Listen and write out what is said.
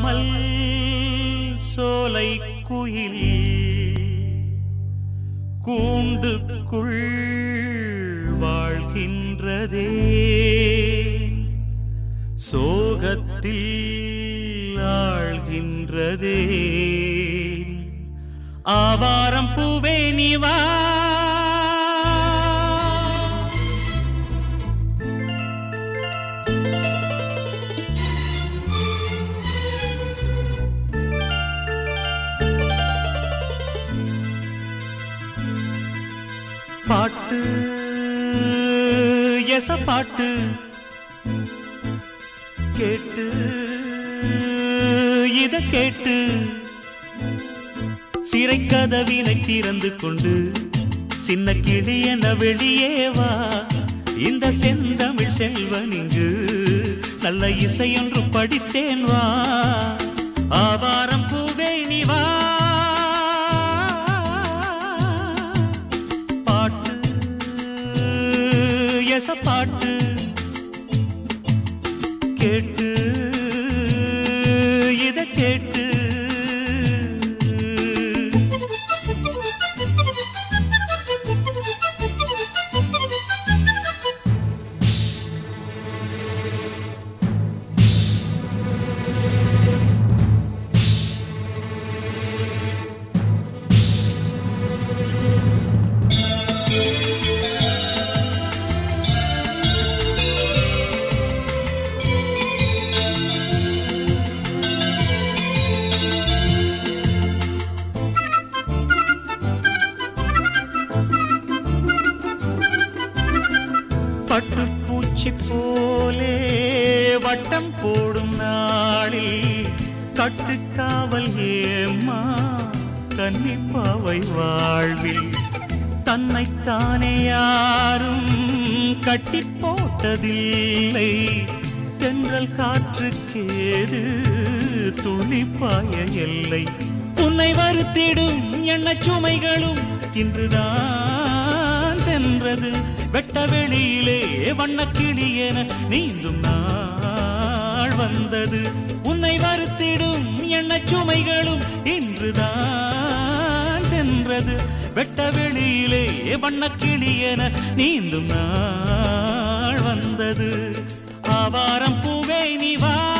சொல்லாமல் சோலை குயில் கூண்டுக்குள் வாழ்கின்றதே சோகத்தில் ஆழ்கின்றதே ஆவாரம் பூவே நீ வா பாட்டு எச பாட்டு கேட்டு இத கேட்டு சிறை கதவினை திறந்து கொண்டு சின்ன கிளி என வெளியே வா இந்த செந்தமிழ் செல்வன் இங்கு நல்ல இசையொன்று படித்தேன் வா ஆவாரம் பூவே நீ வா பாட்டு கேட்டு இத கேட்டு பட்டுப்பூச்சி போலே வட்டம் போடும் நாளில் கட்டுக்காவல் ஏம்மா கன்னிப்பாவை வாழ்வில் தன்னைத்தானே யாரும் கட்டி போட்டதில்லை தென்றல் காற்றுக்கேது துளிப்பாய எல்லை உன்னை வருத்திடும் எண்ணச் சுமைகளும் இன்றுதான் சென்றது வெட்ட வெளியிலே வண்ணக்கிளி என நீந்தும் நாள் வந்தது உன்னை வருத்திடும் எண்ணச் சுமைகளும் இன்றுதான் சென்றது வெட்ட வெளியிலே வண்ணக்கிளி என நீந்தும் நாள் வந்தது ஆவாரம் பூவே நீ வா